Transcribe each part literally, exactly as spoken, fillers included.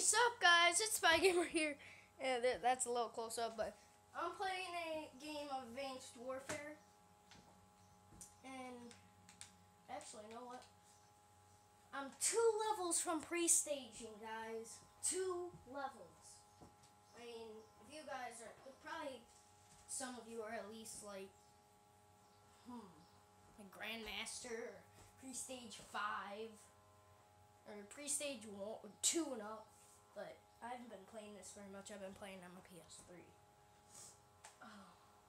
Sup guys, it's Spy Gamer here. Yeah, th that's a little close up, but I'm playing a game of Advanced Warfare. And actually, you know what? I'm two levels from pre-staging, guys. Two levels. I mean, if you guys are probably some of you are at least like hmm, like Grandmaster or pre-stage five. Or pre-stage one, two and up, but I haven't been playing this very much. I've been playing on my P S three. Oh.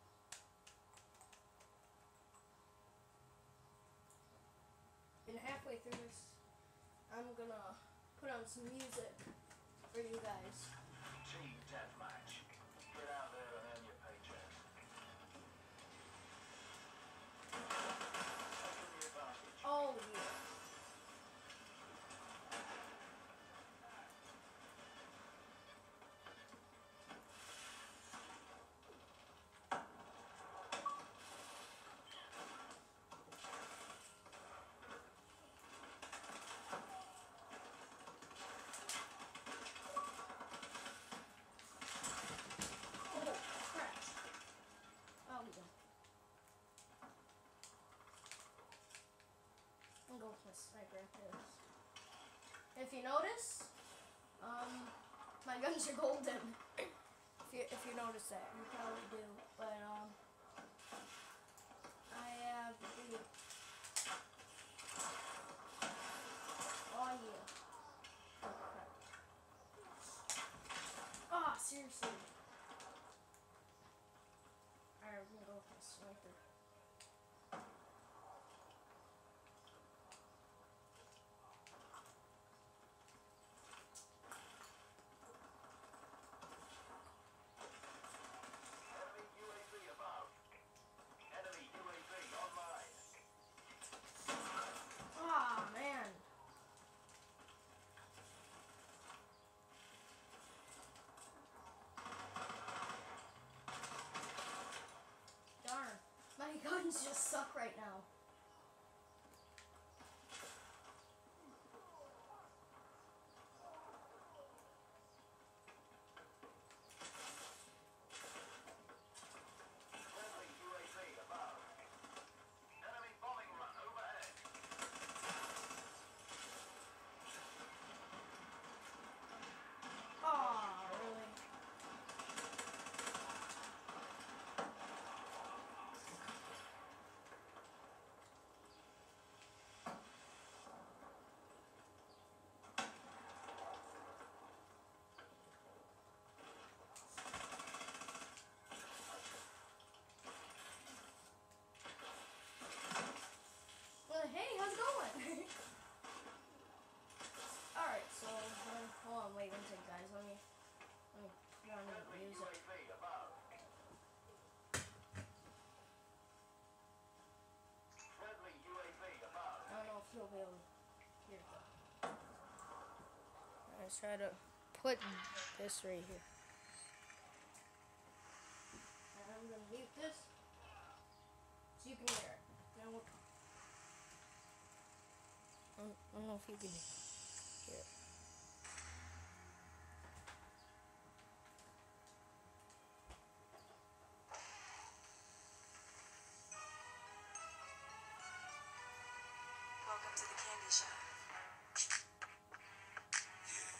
Been halfway through this. I'm gonna put on some music for you guys. Team deathmatch. Get out there and earn your paycheck. Taking the advantage. Oh yeah. I'm going with my sniper after this. If you notice, um, my guns are golden. if you if you notice that, you probably do. But um, I have the oh yeah. Oh crap! Ah, oh, seriously. Alright, we're gonna go with my sniper. Ah, man. Darn. My guns just suck right now. Oh, really? Well, hey, how's it going? Alright, so, uh, hold on, wait one second, guys. Let me, let me put on the music. I don't know if you'll be able to hear it though. Let's try to put this right here. And I'm gonna mute this so you can hear it. Now we'll, I don't, I don't know if you can hear it. Welcome to the candy shop. Yeah.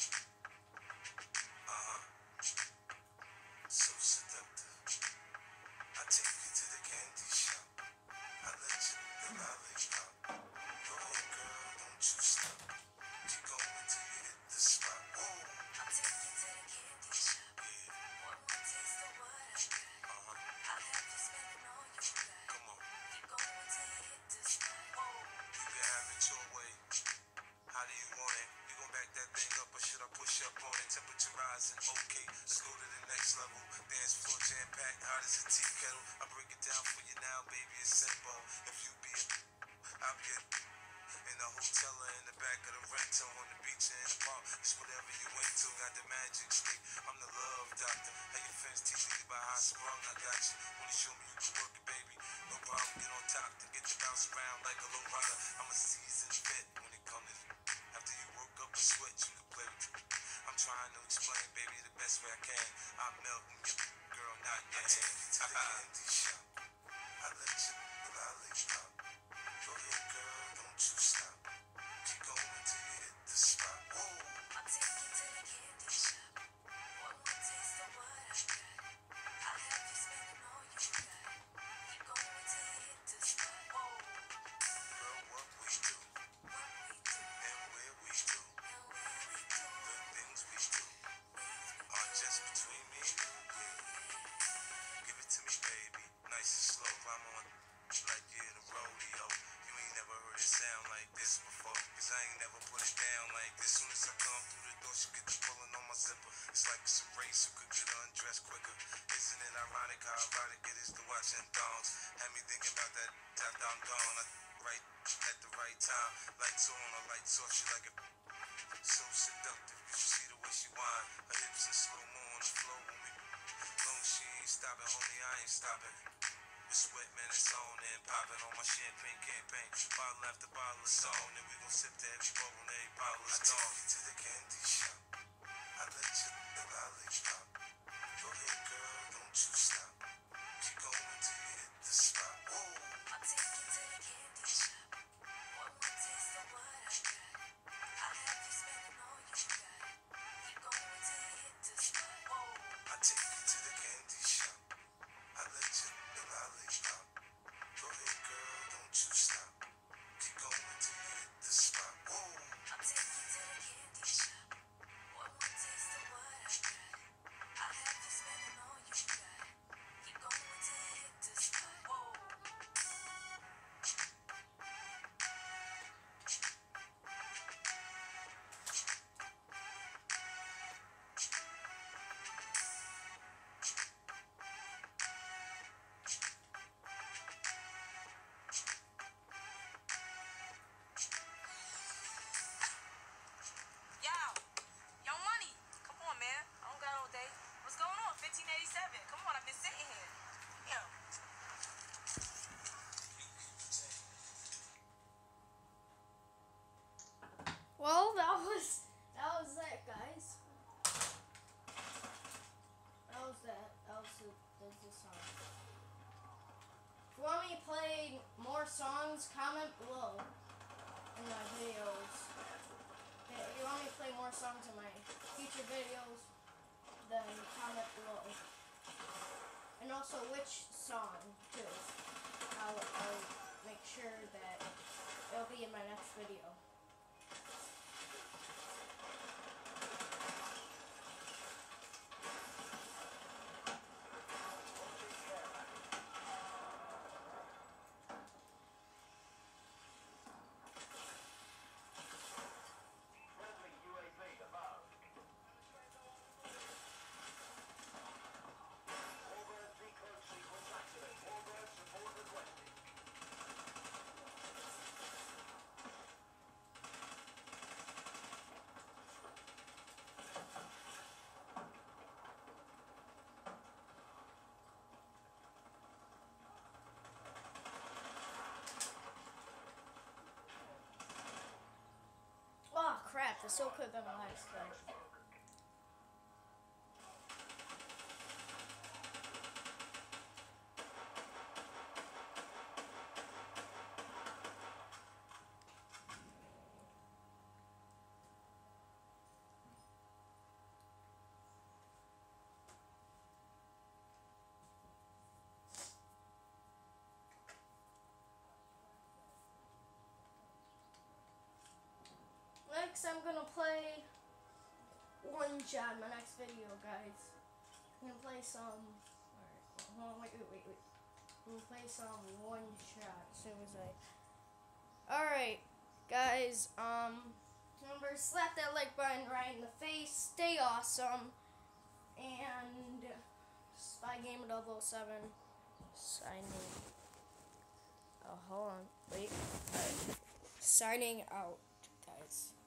Uh-huh. So seductive. I take you to the candy shop. I let you the lollipop. Go ahead, girl, don't you stop. Keep going till you hit the spot. Whoa. I'll take you to the candy shop. Yeah. One more taste of what I got. Uh-huh. I'll have you spending all you got. Come on. Keep going till you hit the spot. Whoa. You can have it your way. How do you want it? You gon' back that thing up or should I push up on it? Temperature rising, okay, let's go to the next level. Dance floor jam packed, hot as a tea kettle. I break it down for you now, baby, it's simple. If you be a, I'll be a in the hotel or in the back of the rental, on the beach or in the park. It's whatever you into, got the magic stick. I'm the love doctor. How your fence teaching you about how I sprung, I got you. Wanna show me you can work it, baby? No problem, get on top to get you bounce around like a low rider. I'm a seasoned vet when it comes to after you work up a sweat, you can play with it. candy to the candy shop. I let you lollipop. Go ahead, girl, don't you stop. Keep going till you hit the spot. Whoa. I'll take you to the candy shop. One more taste of what I got. I'll have you spending all you got. Keep going till you hit the spot. Whoa. Girl, what we do What we do and where we do and where we do. the things we do are just between me and you. Yeah. Give it to me, baby, nice and slow. I'm on like you're in a rodeo. You ain't never heard it sound like this before, cause I ain't never put it down like this. Soon as I come through the door, she get the pulling on my zipper. It's like it's a race who could get undressed quicker. Isn't it ironic how erotic it is to watch in thongs? Had me thinking about that after I'm gone. I, right at the right time, lights on or lights off, she like it so seductive. You should see the way she whine, her hips in slow mo on the floor when we long as she ain't stopping, homie, I ain't stopping. The sweat, man, it's on and popping on my champagne campaign. Bottle after bottle is on, and we gon' sip to every bubble and every bottle is gone. I take you to the candy shop. I let you the lollipop. Go ahead, girl, don't you stop. Keep going till you hit the spot. Whoa. I'll take you to the candy shop. One more taste of what I got. I'll have you spending all you got. Keep going till you hit the spot. Whoa. I take you to the candy shop. I let you the lollipop. Go ahead, girl, don't you stop. Keep going till you hit the spot. Whoa. I'll take you to the candy shop. One more taste of what I got. I'll have you spending all you got. Keep going till you hit the spot. Whoa. Yo, yo, money. Come on, man. I don't got all day. What's going on? fifteen eighty-seven. Come on, I've been sitting here. Yo. Well, that was that was that, guys. That was that. That was the, that was the song. If you want me to play more songs, comment below in my videos. Okay, if you want me to play more songs in my future videos, then comment below. And also which song too. I'll, I'll make sure that it'll be in my next video. Friendly U A V above. Warbird decode sequence activate. Warbird support requested. Oh crap, this still could have been my last thing. Next, I'm gonna play One Shot in my next video, guys. I'm gonna play some. Alright, hold on, wait, wait, wait, wait. I'm gonna play some One Shot as soon as I. Alright, guys, um, remember, slap that like button right in the face, stay awesome, and Spy Game double oh seven signing. Oh, hold on, wait. Alright. Signing out, guys.